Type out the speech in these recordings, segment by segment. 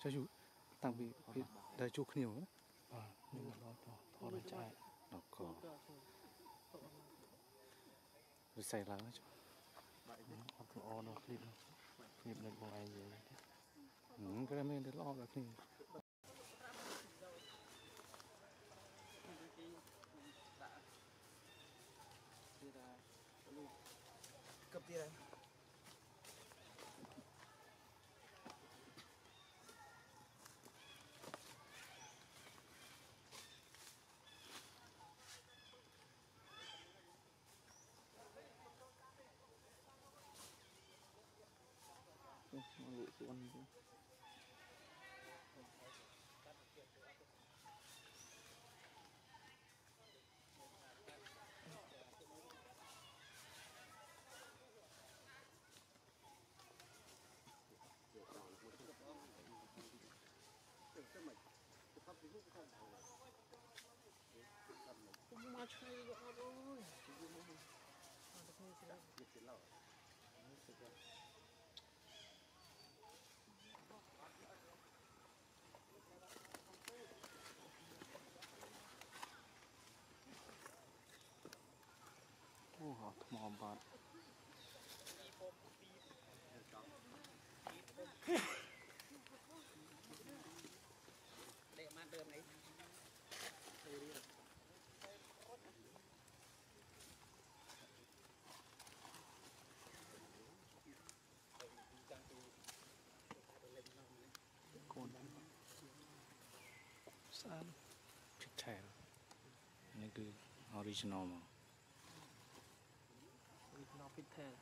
cho chú tăng vì đời chú nhiều nữa nhưng mà nó thò ra chạy nó có rồi xảy ra chứ học cái o nó clip lên bằng ai vậy cái này mình để lo được thì cấp tiền Lucie ăn chứ cũng mà chơi rồi ơi họ mò bạt để mà đường ấy con san thích thẻ này cứ original mà nó fit thế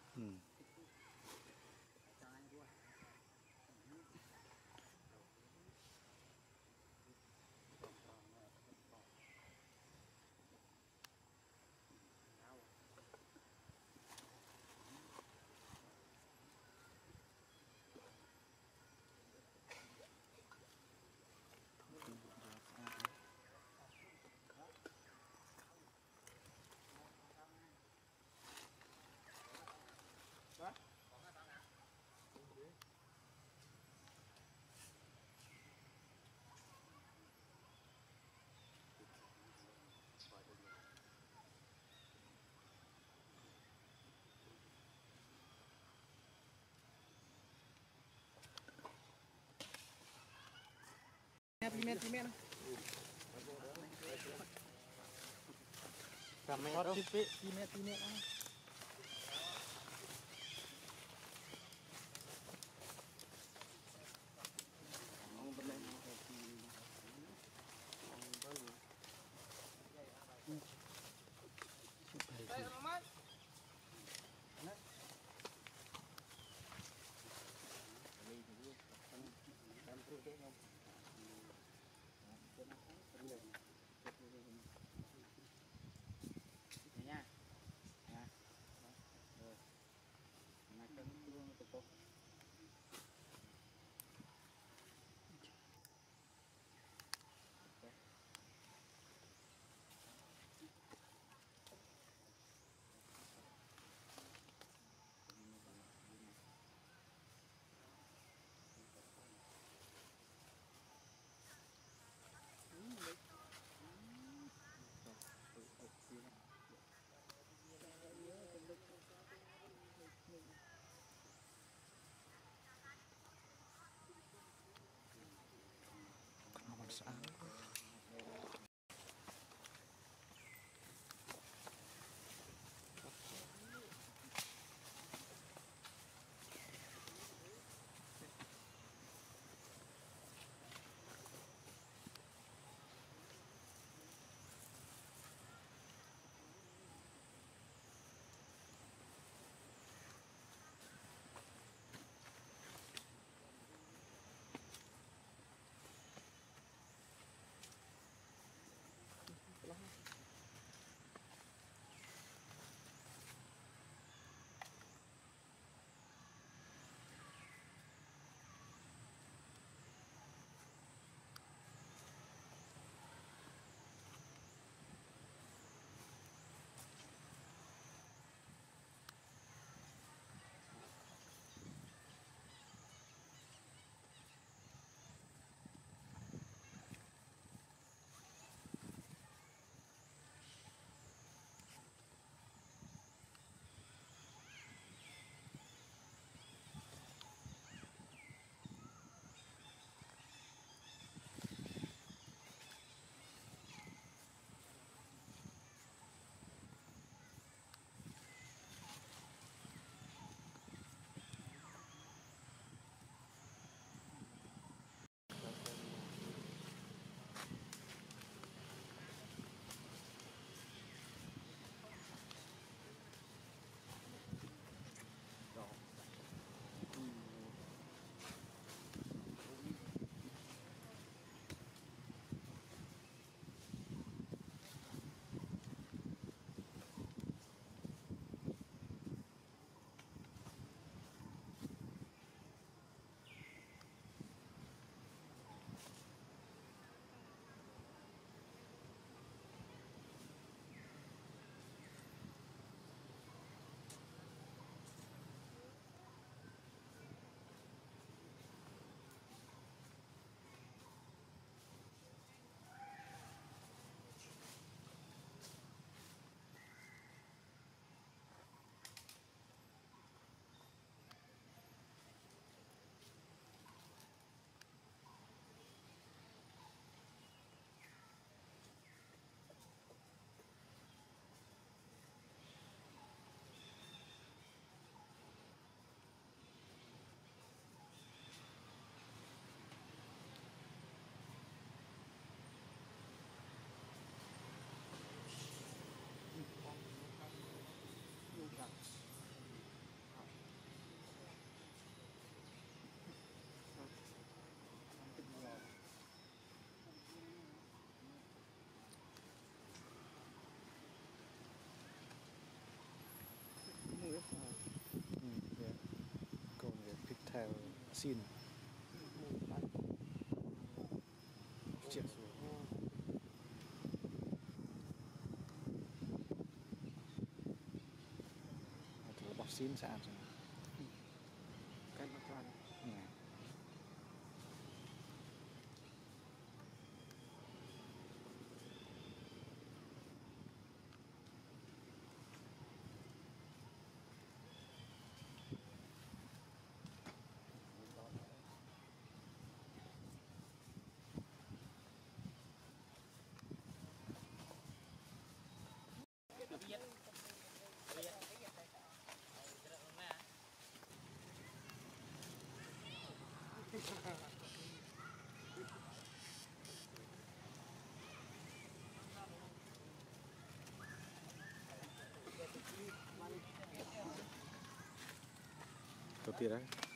Piment Ramai đâu piment nha rồi mà cân luôn từ cô kèo xin chuyện thử bọc xin sạn rồi cái nó cho này đầu tiên đấy